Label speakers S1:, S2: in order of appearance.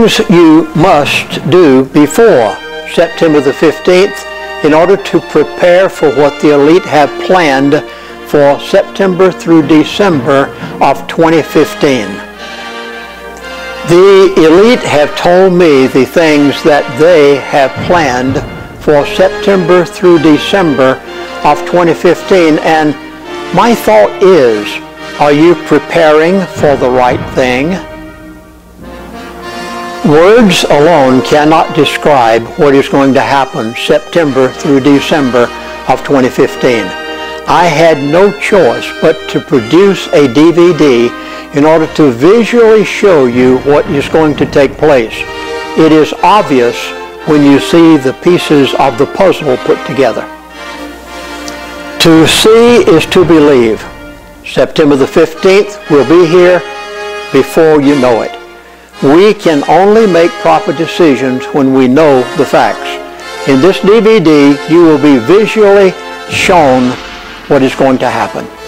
S1: things you must do before September the 15th in order to prepare for what the elite have planned for September through December of 2015. The elite have told me the things that they have planned for September through December of 2015, and my thought is, are you preparing for the right thing? Words alone cannot describe what is going to happen September through December of 2015. I had no choice but to produce a DVD in order to visually show you what is going to take place. It is obvious when you see the pieces of the puzzle put together. To see is to believe. September the 15th will be here before you know it. We can only make proper decisions when we know the facts. In this DVD, you will be visually shown what is going to happen.